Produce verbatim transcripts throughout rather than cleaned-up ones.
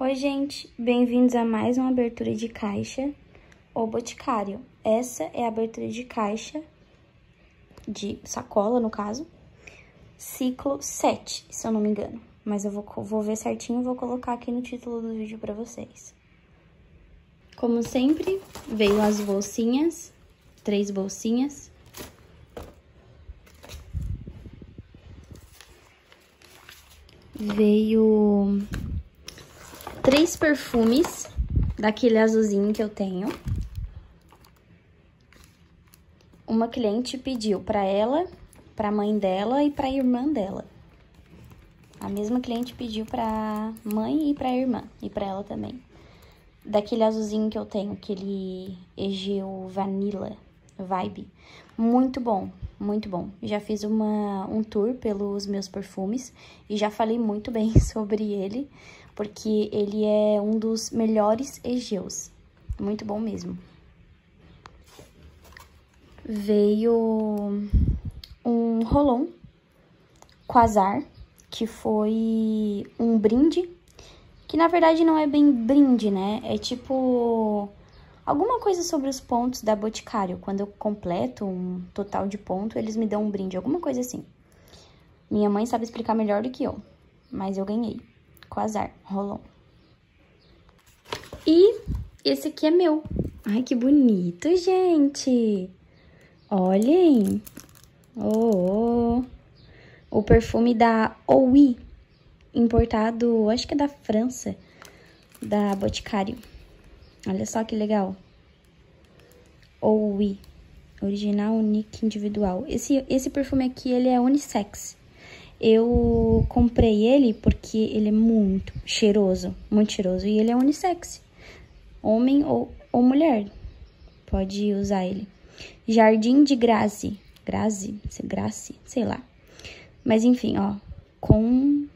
Oi, gente, bem-vindos a mais uma abertura de caixa, O Boticário. Essa é a abertura de caixa, de sacola, no caso, ciclo sete, se eu não me engano. Mas eu vou, vou ver certinho e vou colocar aqui no título do vídeo pra vocês. Como sempre, veio as bolsinhas, três bolsinhas. Veio três perfumes daquele azulzinho que eu tenho. Uma cliente pediu pra ela, pra mãe dela e pra irmã dela. A mesma cliente pediu pra mãe e pra irmã, e pra ela também. Daquele azulzinho que eu tenho, aquele Egeu Vanilla Vibe. Muito bom, muito bom. Já fiz uma, um tour pelos meus perfumes e já falei muito bem sobre ele, porque ele é um dos melhores Egeus. Muito bom mesmo. Veio um Rolon Quasar, que foi um brinde, que na verdade não é bem brinde, né? É tipo alguma coisa sobre os pontos da Boticário. Quando eu completo um total de ponto, eles me dão um brinde, alguma coisa assim. Minha mãe sabe explicar melhor do que eu, mas eu ganhei. Quasar, Rolon. E esse aqui é meu. Ai, que bonito, gente! Olhem! Oh, oh. O perfume da Ouai, importado, acho que é da França, da Boticário. Olha só que legal. Ouai, original, unique, individual. Esse, esse perfume aqui, ele é unissex. Eu comprei ele porque ele é muito cheiroso, muito cheiroso. E ele é unissex. Homem ou, ou mulher pode usar ele. Jardim de Grace. Grace? Grace? Sei lá. Mas enfim, ó. Com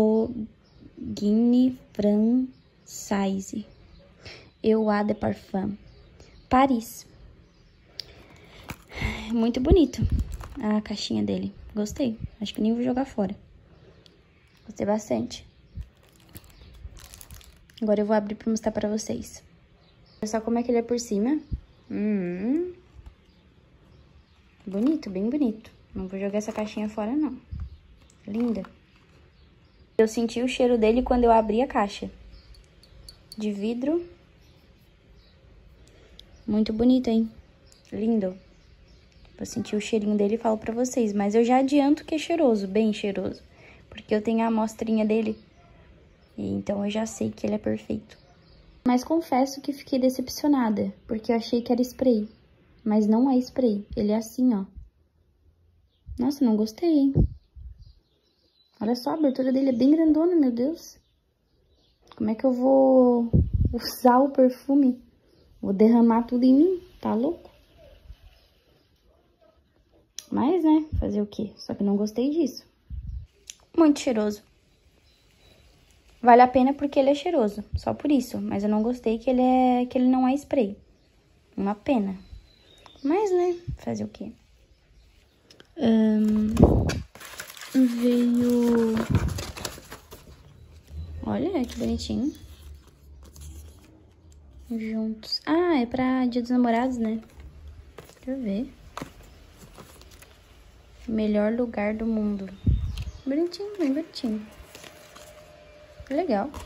Logine Francaise. Eau de Parfum. Paris. Muito bonito a caixinha dele. Gostei. Acho que nem vou jogar fora. Gostei bastante. Agora eu vou abrir pra mostrar pra vocês. Olha só como é que ele é por cima. Hum. Bonito, bem bonito. Não vou jogar essa caixinha fora, não. Linda. Eu senti o cheiro dele quando eu abri a caixa. De vidro. Muito bonito, hein? Lindo. Vou sentir o cheirinho dele e falo pra vocês. Mas eu já adianto que é cheiroso, bem cheiroso. Porque eu tenho a amostrinha dele. E então eu já sei que ele é perfeito. Mas confesso que fiquei decepcionada. Porque eu achei que era spray. Mas não é spray. Ele é assim, ó. Nossa, não gostei, hein? Olha só, a abertura dele é bem grandona, meu Deus. Como é que eu vou usar o perfume? Vou derramar tudo em mim? Tá louco? Mas, né, fazer o quê? Só que não gostei disso. Muito cheiroso. Vale a pena porque ele é cheiroso, só por isso. Mas eu não gostei que ele, é, que ele não é spray. Uma pena. Mas, né, fazer o quê? Um, veio... Olha, que bonitinho. Juntos. Ah, é pra Dia dos Namorados, né? Deixa eu ver. Melhor lugar do mundo. Bonitinho, bem bonitinho. Legal.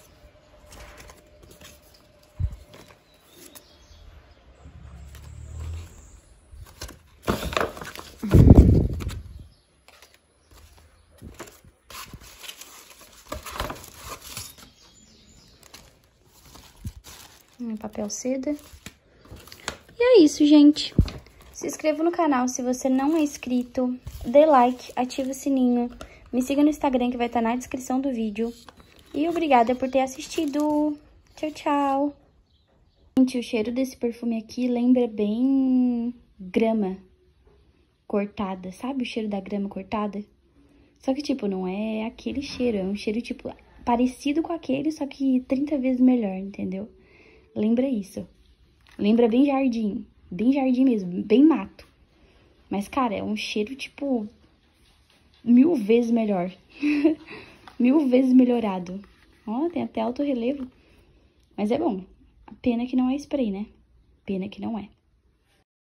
Um papel seda. E é isso, gente. Se inscreva no canal se você não é inscrito. Dê like, ative o sininho. Me siga no Instagram que vai estar na descrição do vídeo. E obrigada por ter assistido. Tchau, tchau. Gente, o cheiro desse perfume aqui lembra bem grama cortada. Sabe o cheiro da grama cortada? Só que, tipo, não é aquele cheiro. É um cheiro, tipo, parecido com aquele, só que trinta vezes melhor, entendeu? Lembra isso. Lembra bem jardim. Bem jardim mesmo, bem mato. Mas, cara, é um cheiro, tipo, mil vezes melhor. Mil vezes melhorado. Ó, tem até alto relevo. Mas é bom. A pena que não é spray, né? Pena que não é.